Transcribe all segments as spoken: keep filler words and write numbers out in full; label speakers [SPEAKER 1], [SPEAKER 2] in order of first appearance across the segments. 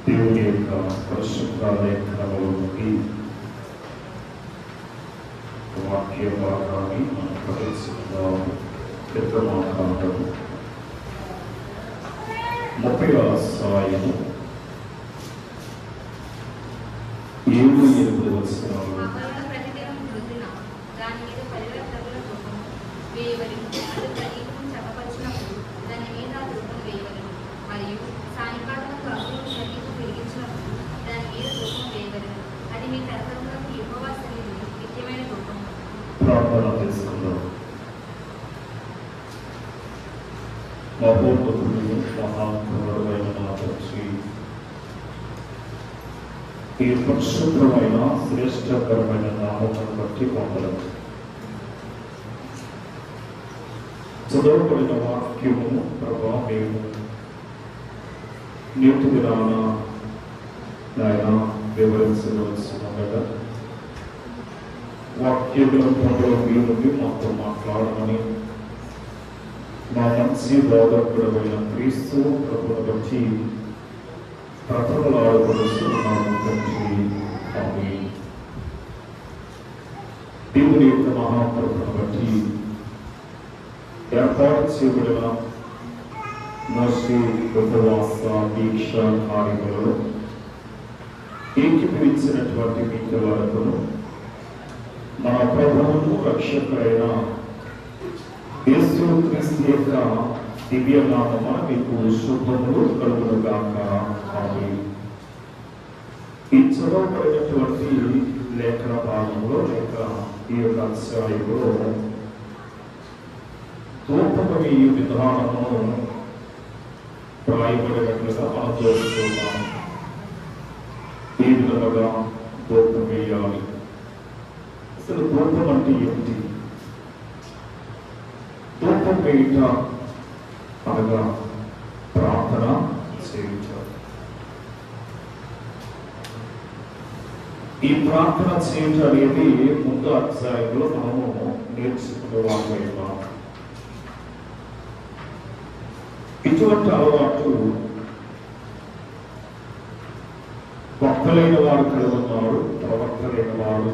[SPEAKER 1] దేవుని యొక్క పరిశుద్ధ లేఖనముల నుండి వాక్య భాగాన్ని మనం ప్రవేశిద్దాం. పెద్దమాకాండము ముప్పై అధ్యాయము ఏడు ఎనిమిది వచనాలు. ప్రార్థన చేసుకుందాం. మహోన్నతుడు మహాకరుడైన మా తండ్రి, ఈ పరిశుభ్రమైన శ్రేష్టకరమైన నామమును బట్టి పొందలేదు. చదవబడిన వాక్యము ప్రభా మేము నీటి దినాన నాయన వివరించవలసినగా వాక్య గ్రంథంలో మీ నుండి మాతో మాట్లాడమని మా మంచి బోధకుడైన క్రీస్తు ప్రభువును బట్టి ప్రథమలాడవలసినాము తండ్రి. ఆమేన్. దేవుని యొక్క మహాప్రభువును బట్టి ఏర్పాటు చేయబడిన మోషే ఉపవాస దీక్ష కార్యములలో ఏకీభవించినటువంటి మిగతా వరకు మన ప్రభువును రక్షకుడైన యేసు క్రీస్తు యొక్క దివ్య నామమున మీకు శుభములు కలుగునుగాక. ఆమేన్. ఈ చదవబడినటువంటి లేఖన భాగంలో లేక ఈ యొక్క అధ్యాయంలో ధూపబలి విధానము రాయబడినట్లుగా మనం చూస్తున్నాం. ఈ విధముగా ధూపం వేయాలి. అసలు ధూపం అంటే ఏమిటి? ధూపం వేయుట అనగా ప్రార్థన చేయుట. ఈ ప్రార్థన చేయుట అనేది ముందు అధ్యాయంలో మనము నేర్చుకునే వాళ్ళం. ఇటువంటి అలవాటు భక్తులైన వారు కలిగి ఉన్నారు, ప్రవక్తలైన వారు.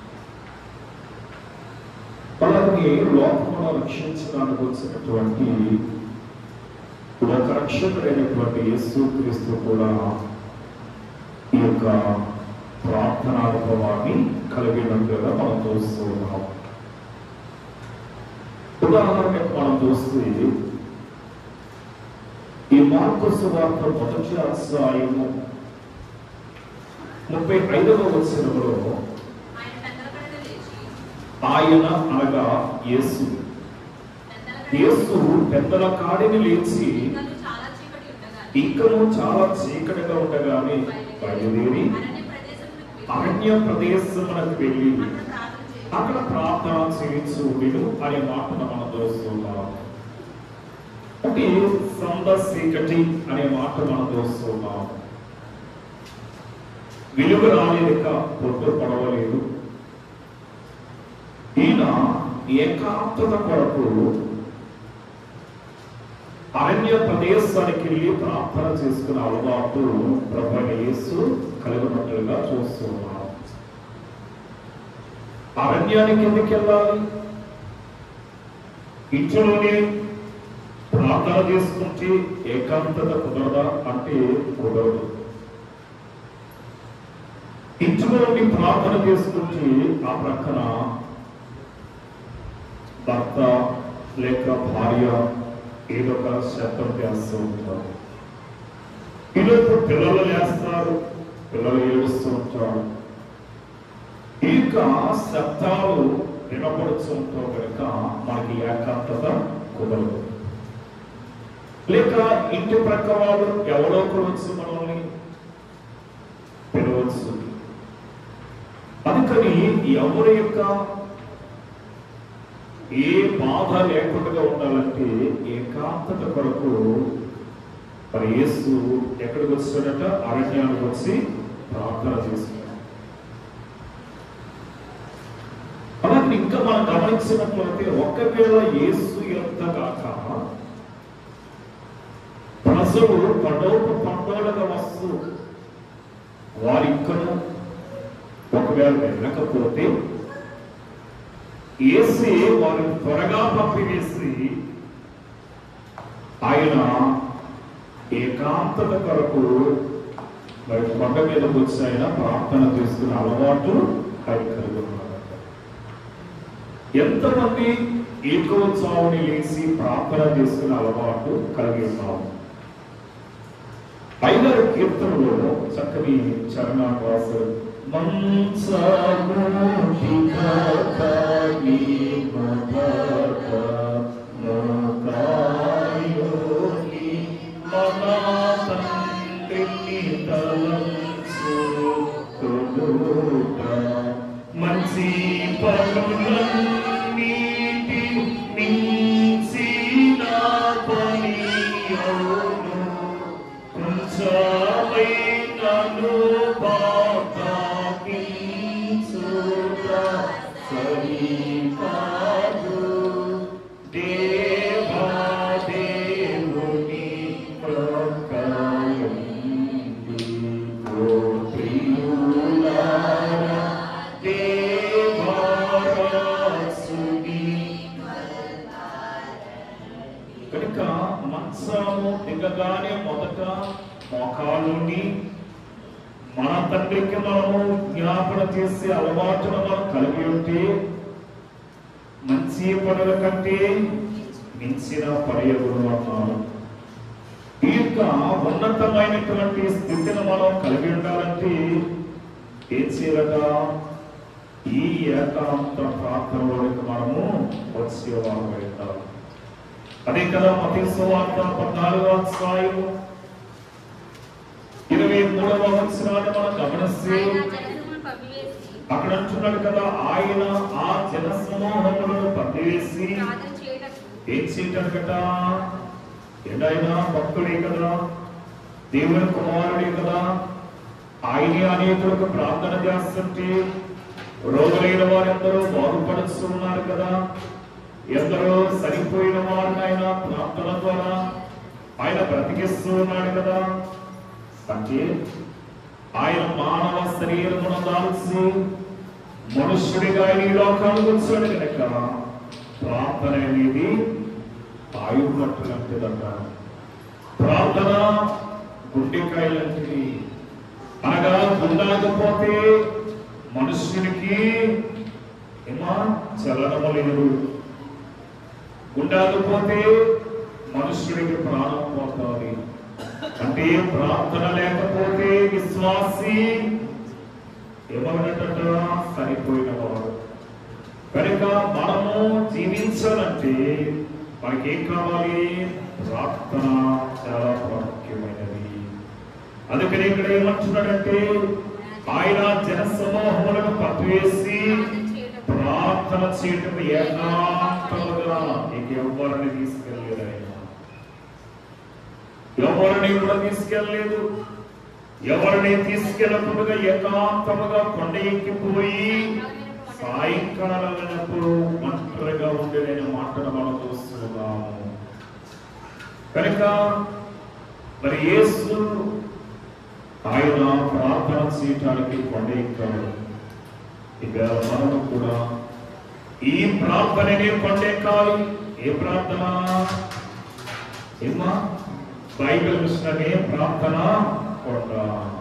[SPEAKER 1] అలాగే లోకమును రక్షించడానికి వచ్చినటువంటి ఒక రక్షకుడైనటువంటి యేసు క్రీస్తు కూడా ఈ యొక్క ప్రార్థనానుభవాన్ని కలిగినట్లుగా మనం చూస్తూ ఉన్నాం. ఉదాహరణకు మనం చూస్తే ఈ మార్కు సువార్త మొదటి అధ్యాయము ముప్పై ఐదవ వచనములో ఆయన అనగా యేసు యేసు పెద్దల కాడిని లేచి ఇంకను చాలా చీకటిగా ఉండగానే బయలుదేరి అరణ్య ప్రదేశమునకు వెళ్ళి అక్కడ ప్రార్థన చేయించు అనే మాటను మనం చూస్తున్నాం. అంటే సంద చీకటి అనే మాట మనం చూస్తున్నాం. వెలుగు రాలేక పొద్దు పడవలేదు. ఈయన ఏకాంతత కొరకు అరణ్య ప్రదేశానికి వెళ్ళి ప్రార్థన చేసుకునే అలవాటు ప్రభువైన యేసు కలిగినట్లుగా చూస్తున్నాం. అరణ్యానికి ఎందుకు వెళ్ళాలి? ఇంట్లోనే ప్రార్థన చేసుకుంటే ఏకాంతత కుదరదా అంటే కుదరదు. ఇంట్లోని ప్రార్థన చేసుకుంటే ఆ ప్రక్కన భర్త లేక భార్య ఏదో ఒక శబ్దం చేస్తూ ఉంటారు. ఈలోపు పిల్లలు లేస్తారు, పిల్లలు ఏడుస్తూ ఉంటారు. ఈ యొక్క శబ్దాలు వినపడుతూ ఉంటాం కనుక మనకి ఏకాంతత కుదరదు. లేక ఇంటి ప్రక్క వాళ్ళు ఎవరో ఒకరు వచ్చి మనల్ని పిలవచ్చు. అందుకని ఎవరి యొక్క ఏ బాధ లేకుండా ఉండాలంటే ఏకాంతత కొరకు మరి యేసు ఎక్కడికి వచ్చాడట? అరణ్యానికి వచ్చి ప్రార్థన చేస్తున్నాడు. అలాగే ఇంకా మనం గమనించినట్లయితే ఒకవేళ యేసు ఎంత కాక ప్రజలు పండోపు పండోలుగా వస్తూ వారిక్కను ఒకవేళ వెళ్ళకపోతే యేసే వారిని త్వరగా పంపివేసి ఆయన ఏకాంతత కొరకు మరి కొండ మీదకి వచ్చి ఆయన ప్రార్థన చేసుకునే అలవాటు ఆయన కలిగి ఉన్నారట. ఎంతమంది ఏకోత్సవాన్ని లేచి ప్రార్థన చేసుకునే అలవాటు కలిగి ఉన్నాము? ఐదారు కీర్తనలో చక్కని చరణాలు రాశారు. మంచి పనులన్నిటి మించిన పని అవును, కొంచెమైనను పాపకించుట సరికాదు. దేవా దేవుని ప్రకారముండి ఓ ప్రియులారా దేవరాసుని. కనుక మంచము దిగగానే మొదట మోకాలుని మన తండ్రికి మనము జ్ఞాపన చేసే అలవాటును మనం కలిగి ఉంటే మంచి పనుల కంటే మించిన పర్యగులు అన్నాను. ఈ యొక్క ఉన్నతమైనటువంటి స్థితిని మనం కలిగి ఉండాలంటే ఏం చేయాలట? ఈ ఏకాంత ప్రార్థనలోకి మనము వచ్చేవాళ్ళం అవుతాం. అదే కదా మత్తయి సువార్త పద్నాలుగవ అధ్యాయము ఇరవై మూడవ వచనాన్ని మనం గమనిస్తే అక్కడ అంటున్నాడు కదా, ఆయన ఆ జన సమూహములను పంపివేసి ఏం చేయటం కదా? ఆయన భక్తుడే కదా, దేవుని కుమారుడే కదా, ఆయనే అనేకులకు ప్రార్థన చేస్తుంటే రోగులైన వారందరూ బాగుపడుతున్నారు కదా, ఎందరో సరిపోయిన వారిని ఆయన ప్రార్థన ద్వారా ఆయన బ్రతికిస్తూ ఉన్నాడు కదా. అంటే ఆయన మానవ శరీరమును దాల్చి మనుష్యుడిగా ఈ లోకానికి వచ్చాడు కనుక ప్రార్థన అనేది ఆయుర్మట్టు లాంటిదట. ప్రార్థన గుండెకాయ లాంటిది. అనగా గుండకపోతే మనుష్యునికి ఏమా చలనము లేదు. గుండకపోతే మనుష్యుడికి ప్రాణం పోతుంది. అంటే ప్రార్థన లేకపోతే విశ్వాసి ఎవరినట సరిపోయిన వాడు. కనుక మనము జీవించాలంటే మనకి ఏం కావాలి? ప్రార్థన చాలా ప్రాముఖ్యమైనది. అందుకని ఇక్కడ ఏమంటున్నాడంటే ఆయన జన సమూహములను పట్టువేసి ప్రార్థన చేయటం ఏకాంతముగా ఎవరిని తీసుకెళ్ళలేదు. ఆయన ఎవరిని కూడా తీసుకెళ్ళలేదు. ఎవరిని తీసుకెళ్ళకుండా ఏకాంతముగా కొండ ఎక్కిపోయి సాయంకాలం అయినప్పుడు ఒంటరిగా ఉండేదైన మాటను మనం చూస్తున్నాము. కనుక మరి యేసు ఆయన ప్రార్థన చేయటానికి కొండ ఎక్కాడు. ఇక మనం కూడా ఈ ప్రార్థనని కొండ ఎక్కాలి. ఏ ప్రార్థన? ఏమా బైబిల్ మిషనరీ ప్రార్థన కొండ.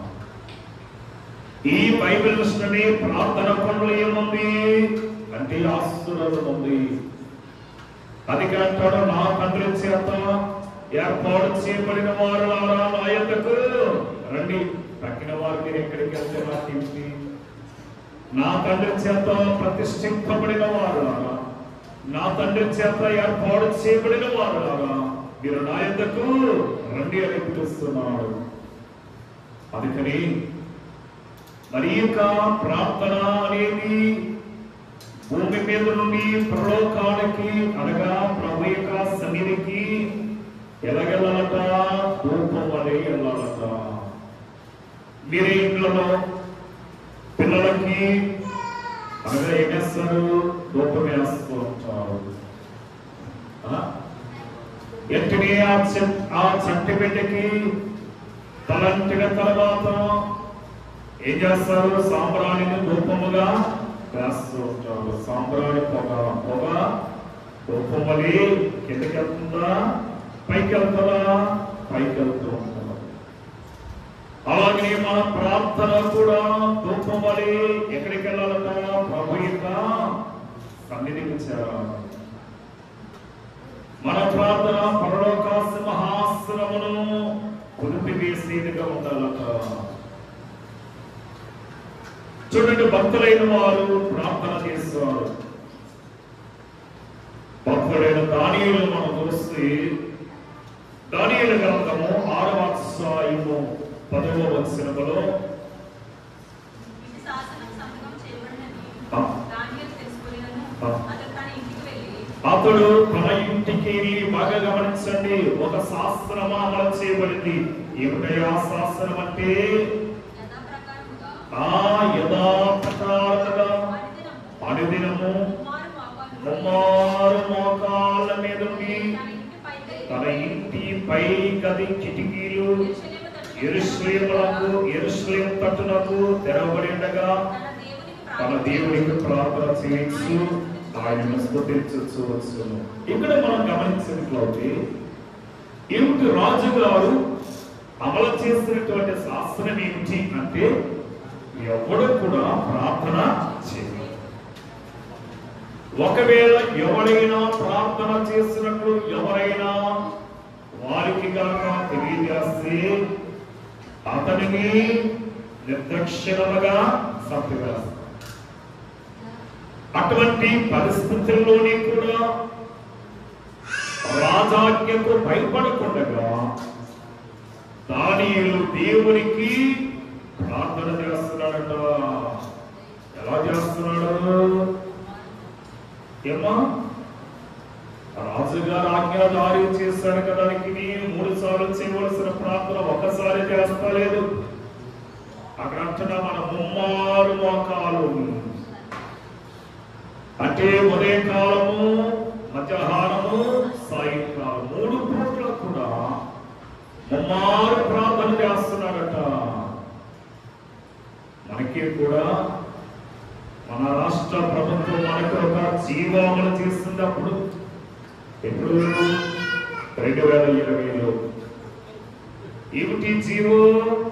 [SPEAKER 1] ఈ బైబిల్ మిషనరీ ప్రార్థన కొండలు ఏముంది అంటే ఆశీర్వాదం ఉంది. అది అంటాడు, నా తండ్రి చేత ఏర్పాటు చేయబడిన వారు నా యొద్దకు రండి. తక్కిన వారు మీరు ఎక్కడికి వెళ్తే నాకేంటి? నా తండ్రి చేత ప్రతిష్ఠింపబడిన వారు, నా తండ్రి చేత ఏర్పాటు చేయబడిన వారు మీరు నా యొద్దకు రండి అని పిలుస్తున్నాడు. అందుకని మరి యొక్క ప్రార్థన అనేది భూమి మీద నుండి పరలోకానికి అనగా ప్రభు యొక్క సన్నిధికి ఎలాగెళ్ళాలట? ధూపం వలె వెళ్ళాలట. మీరే ఇంట్లో పిల్లలకి అనగా ఏం వేస్తారు? ధూపం వేస్తూ ఉంటారు. ఎట్టిని ఆ చంటి బిడ్డకి తలంటిన తర్వాత ఏం చేస్తారు? సాంబ్రాణిని ధూపముగా వేస్తూ ఉంటారు. సాంబ్రాణి పొగ పొగ ధూపమలి కిందకి వెళ్తుందా, పైకి వెళ్తుందా? పైకి వెళ్తూ ఉంటారు. అలాగే మన ప్రార్థన కూడా ధూపమలి ఎక్కడికి వెళ్ళాలట? ప్రభు యొక్క సన్నిధికి చేరాలి. మన ప్రార్థన పరలోక సింహాసనమును కుదిపివేసేదిగా ఉండాలట. చూడండి, భక్తులైన వారు ప్రార్థన చేస్తారు. భక్తుడైన దానియేలు మనం చూస్తే దానియేలు గ్రంథము ఆరవ అధ్యాయము పదవ వచనములో అతడు తన ఇంటికి బాగా గమనించండి, ఒక శాస్త్రం అమలు చేయబడింది. ఏమిటా శాస్త్రం అంటే? ఆ యథా ప్రకారముగా అనుదినము ముమ్మారు మోకాళ్ళ మీద తన ఇంటి పై గది కిటికీలు యెరూషలేమునకు యెరూషలేము తట్టునకు తెరవబడి ఉండగా తన దేవునికి ప్రార్థన చేయించు ఆయనను స్తుతించు వచ్చును. ఇక్కడ మనం గమనించినట్లయితే ఏమిటి? రాజుగారు అమలు చేసినటువంటి శాస్త్రం ఏమిటి అంటే, ఎవడు కూడా ప్రార్థన చేయాలి. ఒకవేళ ఎవరైనా ప్రార్థన చేసినట్లు ఎవరైనా వారికి కనుక తెలియజేస్తే అతనిని నిర్దక్షిణముగా చంపివేస్తారు. అటువంటి పరిస్థితుల్లోని కూడా రాజాజ్ఞకు భయపడకుండా దానియేలు దేవునికి ప్రార్థన చేస్తున్నాడట. ఎలా చేస్తున్నాడు? ఏమా రాజుగారు ఆజ్ఞ జారీ చేశాడు కదా, మూడు సార్లు చేయవలసిన ప్రార్థన ఒక్కసారి చేస్తలేదు. అక్కడ అంటున్నా మన ముమ్మారు మోకాలు అంటే ఉదయకాలము, మధ్యాహ్నము, సాయంకాలం మూడు పూట్లకు కూడా ముమ్మారు ప్రార్థన చేస్తున్నాడట. మనకి కూడా మన రాష్ట్ర ప్రభుత్వం మనకు ఒక జీవామలు చేస్తున్నప్పుడు ఎప్పుడు రెండు వేల ఇరవైలో ఏమిటి జీవో?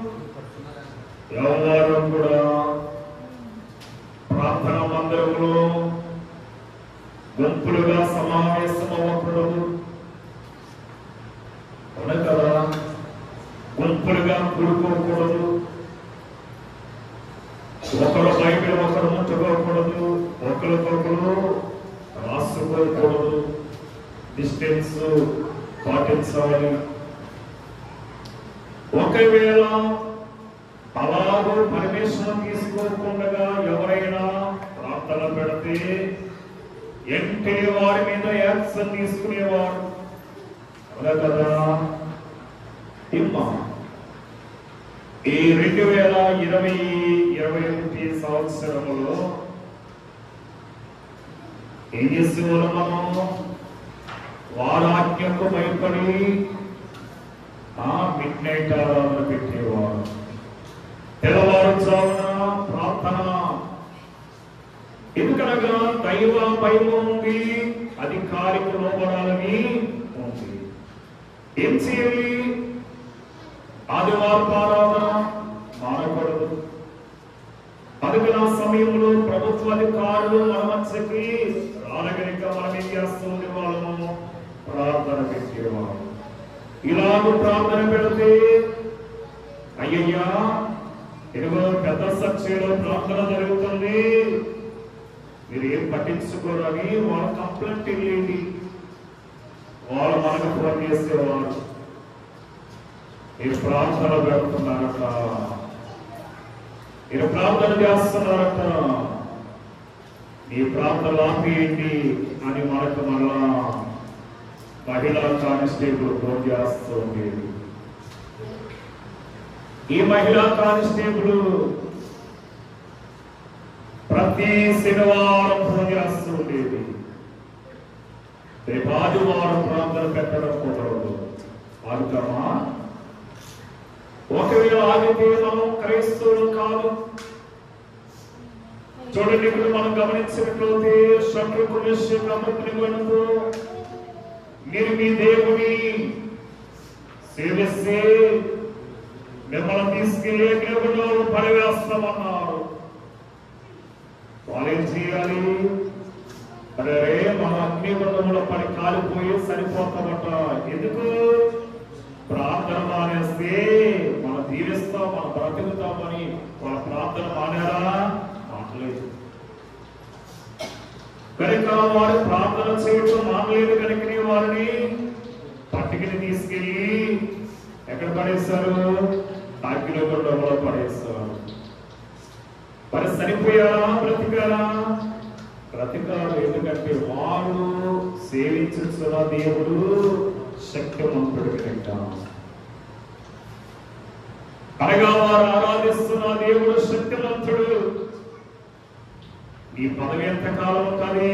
[SPEAKER 1] ఎవరు కూడా ప్రార్థనా మందిరంలో గుంపులుగా సమావేశం అవ్వకూడదు. అవును కదా? గుంపులుగా కూడుకోకూడదు. ఒకరు బైబిల్ ఒకరు ముట్టుకోకూడదు. ఒకరికొకరు రాసుకోకూడదు. డిస్టెన్స్ పాటించాలి. ఒకవేళ అలాగూ పర్మిషన్ తీసుకోకుండా ఎవరైనా ప్రార్థన పెడితే ఎంటే వారి మీద యాక్షన్ తీసుకునేవారు. అవునా కదా? ఇమ్మా ఈ రెండు వేల ఇరవై ఇరవై ఒకటి సంవత్సరములో ఏం చేసేవాళ్ళం మనం? వారాజ్ఞకు భయపడి ఆ మిడ్ నైట్ ఆరాధన పెట్టేవారు. తెల్లవారుజామున ప్రార్థన. ఎందుకనగా దైవ భయం ఉంది, అధికారికి లోబడాలని ఉంది. ఏం చేయాలి? ఆదివారం ఆరాధన మానకూడదు. అందుకని ఆ సమయంలో ప్రభుత్వ అధికారులు మన మధ్యకి రానగలిక మనం ఏం చేస్తుంది? వాళ్ళము ప్రార్థన పెట్టేవాళ్ళు. ఇలాగ ప్రార్థన పెడితే అయ్యయ్యా ఇదిగో పెద్ద సత్యంలో ప్రార్థన జరుగుతుంది, మీరు ఏం పట్టించుకోరని వాళ్ళు కంప్లైంట్ వెళ్ళేది. వాళ్ళు మనకు ఫోన్ చేసేవారు, మీరు ప్రార్థన పెడుతున్నారట, మీరు ప్రార్థన చేస్తున్నారట, మీ ప్రార్థనలు ఆపేయండి అని మనకు మళ్ళా మహిళా కానిస్టేబుల్ ఫోన్ చేస్తూ ఉండేది. ఈ మహిళా కానిస్టేబుల్ ప్రతి శనివారం ఫోన్ చేస్తూ ఉండేది. రేపు ఆదివారం ప్రార్థన పెట్టడం కుదరదు. ఆడుతామా? ఒకవేళ ఆగితే మనం క్రైస్తవులు కాదు. చూడండి, ఇప్పుడు మనం గమనించినట్లయితే శత్రుకు నిశ్చయమనుతూ మీరు మీ దేవుని సేవిస్తే మిమ్మల్ని తీసుకెళ్లే దేవుళ్ళు పడివేస్తామన్నారు. వాళ్ళు ఏం చేయాలి? అరే మన అగ్ని బంధముల పడి కాలిపోయి సరిపోతామట. ఎందుకు? ప్రార్థన మానేస్తే మనం దీవిస్తాం, మనం బ్రతుకుతామని వాళ్ళ ప్రార్థన మానేరా? మానలేదు. కనుక వారు ప్రార్థన చేయటం మానలేదు కనుక వారిని పట్టుకుని తీసుకెళ్ళి ఎక్కడ పడేస్తారు? అగ్ని బంధములో పడేస్తారు. మరి సరిపోయారా? బ్రతికారా? బ్రతికారు. ఎందుకంటే వాడు సేవించిన దేవుడు శక్తిమంతుడు కనుక. అనగా వారు ఆరాధిస్తున్న దేవుడు శక్తిమంతుడు. ఈ పదవి ఎంతకాలం ఉంటుంది?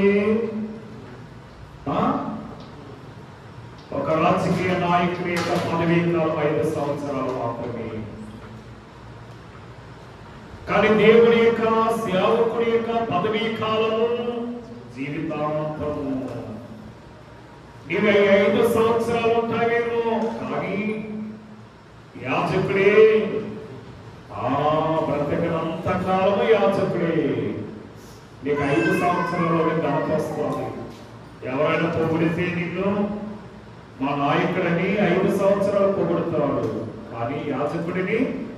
[SPEAKER 1] ఒక రాజకీయ నాయకుడి యొక్క పదవీ కాలం ఐదు సంవత్సరాలు మాత్రమే. కానీ దేవుని యొక్క సేవకుడి యొక్క పదవీ కాలము జీవితాంతము. నీవు ఐదు సంవత్సరాలు ఉంటావేమో, కానీ యాజకుడే ఆ బ్రతకనంత కాలము యాజకుడే. నీకు ఐదు సంవత్సరాల్లోనే ఘనత వస్తుంది. ఎవరైనా పొగిడితే నిన్ను మా నాయకుడిని ఐదు సంవత్సరాలు పొగుడుతాడు, కానీ యాజకుడిని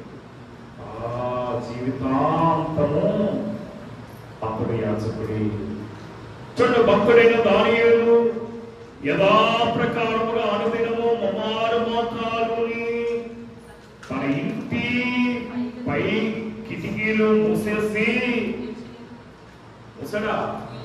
[SPEAKER 1] జీవితాంతము అప్పుడు యాజకుడి. చూడండి, భక్తుడైన దానియేలు యథాప్రకారముగా అనుదినము మమారు మోకాలుని తన ఇంటి పై కిటికీలు మూసేసి ముసడా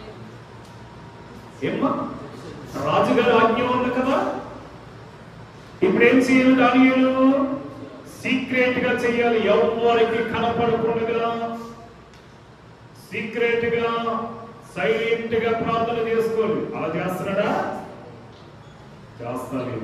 [SPEAKER 1] ఏమ్మా రాజుగారి ఆజ్ఞ ఉంది కదా. ఇప్పుడేం చేయాలి? దానియేలు సీక్రెట్ గా చేయాలి. ఎవరికి కనపడకుండా సీక్రెట్ గా సైలెంట్ గా ప్రార్థన చేసుకోవాలి. అలా చేస్తున్నాడా? చేస్తాను.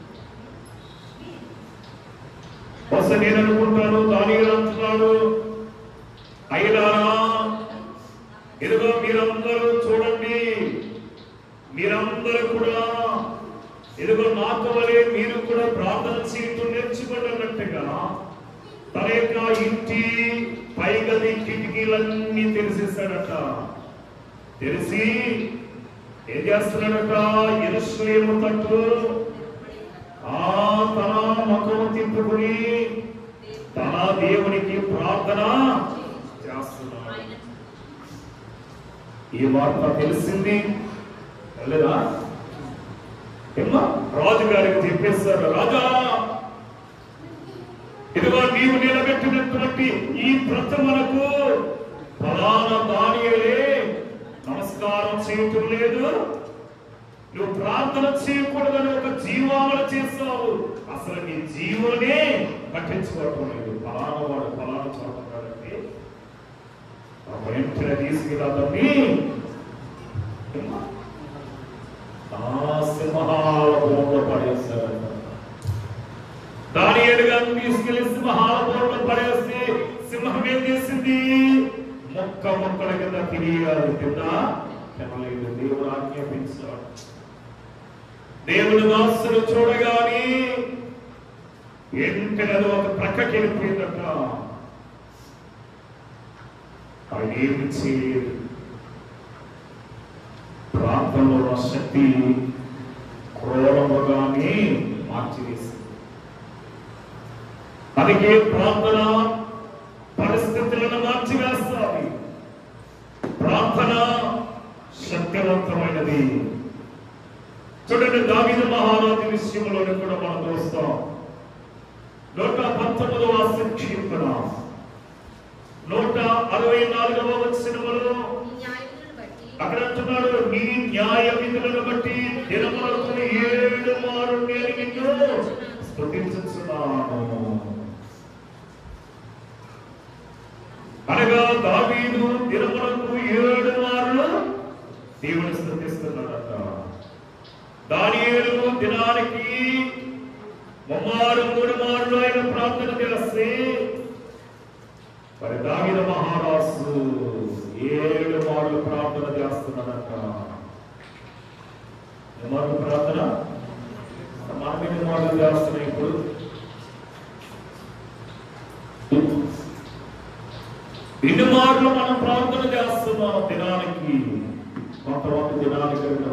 [SPEAKER 1] బహుశా నేను అనుకుంటాను దానియేలు అంటున్నాడు, అయ్యలారా ఇదిగో మీరందరూ చూడండి, మీరందరూ కూడా ఇదిగో నాకు వలే మీరు కూడా ప్రార్థన చేయటం నేర్చుకోవాలన్నట్టుగా తన యొక్క ఇంటి పైగది కిటికీలన్నీ తెరిసేస్తాడట. తెరిసి ఏం చేస్తున్నాడట? యెరూషలేము తట్టు ఆ తన ముఖం తిప్పుకుని తన దేవునికి ప్రార్థన చేస్తున్నాడు. ఈ వార్త తెలిసింది లేదా? ఏమో రాజుగారికి చెప్పేస్తారు, రాజా ఇదిగో నీవు నిలబెట్టినటువంటి ఈ ప్రతిమలకు ఫలానా దానియేలే నమస్కారం చేయటం లేదు, నువ్వు ప్రార్థన చేయకూడదని ఒక జీవాలను చేస్తావు, అసలు నీ జీవులనే పట్టించుకోవటం లేదు. ఫలానా వాడు ఫలానా చదువుతాడంటే వెంటనే తీసుకెళ్ళాలని సింహాల బోర్లో పడేస్తారు. దానియేలు గారిని తీసుకెళ్లి సింహాల బోర్లో పడేస్తే సింహం ఏం చేసింది? మొక్క మొక్కల కింద తిరిగారు. కింద తినలేదు. దేవుడు ఆజ్ఞాపించాడు. దేవుడు దాసులు చూడగానే వెంటనే ఒక ప్రక్కకి వెళ్ళిపోయిందట. ఆయన ఏమి చేయలేదు. ప్రాంతంలో ఉన్న శక్తి క్రూరముగానే మార్చివేసింది. అందుకే ప్రార్థన పరిస్థితులను మార్చివేస్తాయి. ప్రార్థన శక్తివంతమైనది. చూడండి, దావీదు మహారాజు విషయంలోని కూడా మనం చూస్తాం. నూట పంతొమ్మిదవ సంక్షిప్తన నూట అరవై నాలుగవ వచనములో అక్కడ అంటున్నాడు, నీ న్యాయ విధులను బట్టి దినములకు ఏడు మారు నేను నిన్ను స్తుతించుచున్నాను. అనగా దావీదు దినములకు ఏడు మార్లు దేవుని స్తుతిస్తున్నాడట. దానియేలు దినానికి ముమ్మారు మూడు మార్లు ఆయన ప్రార్థన చేస్తే మరి దాగిన మహారాజు ఏడు మార్లు ప్రార్థన చేస్తున్నాడంట. మార్లు ప్రార్థన మనం ఎన్ని మార్లు చేస్తున్నాం ఇప్పుడు? ఎన్ని మార్లు మనం ప్రార్థన చేస్తున్నాం దినానికి? కొంతమంది దినానికి